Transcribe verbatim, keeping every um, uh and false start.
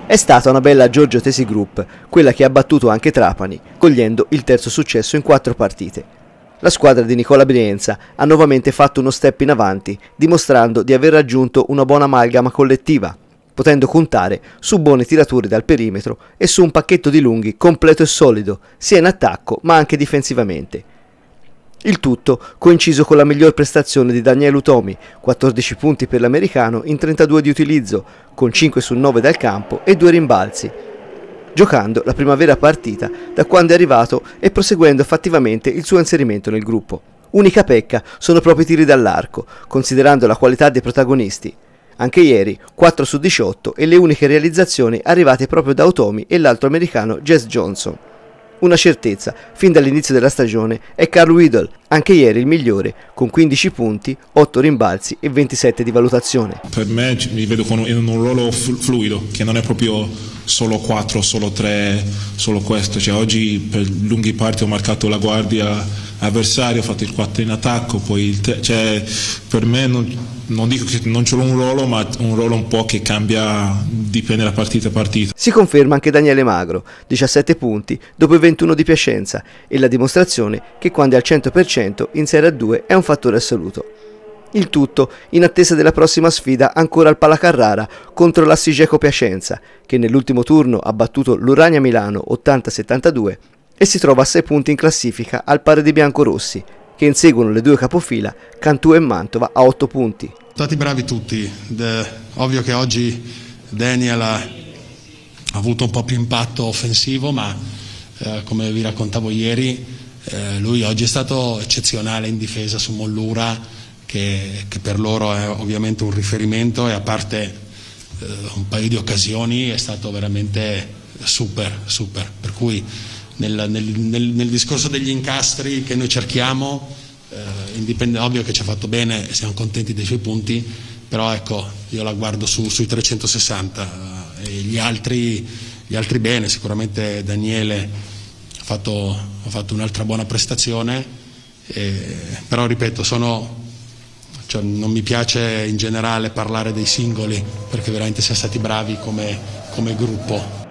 È stata una bella Giorgio Tesi Group, quella che ha battuto anche Trapani, cogliendo il terzo successo in quattro partite. La squadra di Nicola Brienza ha nuovamente fatto uno step in avanti, dimostrando di aver raggiunto una buona amalgama collettiva, potendo contare su buone tirature dal perimetro e su un pacchetto di lunghi completo e solido, sia in attacco ma anche difensivamente. Il tutto coinciso con la miglior prestazione di Daniele Utomi, quattordici punti per l'americano in trentadue di utilizzo, con cinque su nove dal campo e due rimbalzi, giocando la prima vera partita da quando è arrivato e proseguendo fattivamente il suo inserimento nel gruppo. Unica pecca sono proprio i tiri dall'arco, considerando la qualità dei protagonisti. Anche ieri quattro su diciotto e le uniche realizzazioni arrivate proprio da Utomi e l'altro americano Jazz Johnson. Una certezza, fin dall'inizio della stagione, è Carl Weedle, anche ieri il migliore, con quindici punti, otto rimbalzi e ventisette di valutazione. Per me mi vedo con, in un ruolo fluido, che non è proprio solo quattro, solo tre, solo questo. Cioè, oggi per lunghi parti ho marcato la guardia avversaria, ho fatto il quattro in attacco, poi il te, cioè, per me non, non dico che non c'è un ruolo, ma un ruolo un po' che cambia, dipende da partita a partita. Si conferma anche Daniele Magro, diciassette punti dopo i ventuno di Piacenza, e la dimostrazione che quando è al cento per cento in Serie A due è un fattore assoluto. Il tutto in attesa della prossima sfida ancora al Palacarrara contro l'Assigeco Piacenza, che nell'ultimo turno ha battuto l'Urania Milano ottanta a settantadue e si trova a sei punti in classifica al pari dei biancorossi, che inseguono le due capofila Cantù e Mantova a otto punti. Sono stati bravi tutti, De, ovvio che oggi Daniel ha, ha avuto un po' più impatto offensivo, ma eh, come vi raccontavo ieri, eh, lui oggi è stato eccezionale in difesa su Mollura, che, che per loro è ovviamente un riferimento, e a parte eh, un paio di occasioni è stato veramente super, super, per cui nel, nel, nel, nel discorso degli incastri che noi cerchiamo, eh, ovvio che ci ha fatto bene e siamo contenti dei suoi punti, però ecco, io la guardo su, sui trecentosessanta, eh, e gli altri, gli altri bene. Sicuramente Daniele ha fatto, ha fatto un'altra buona prestazione, eh, però ripeto, sono, cioè, non mi piace in generale parlare dei singoli, perché veramente siamo stati bravi come, come gruppo.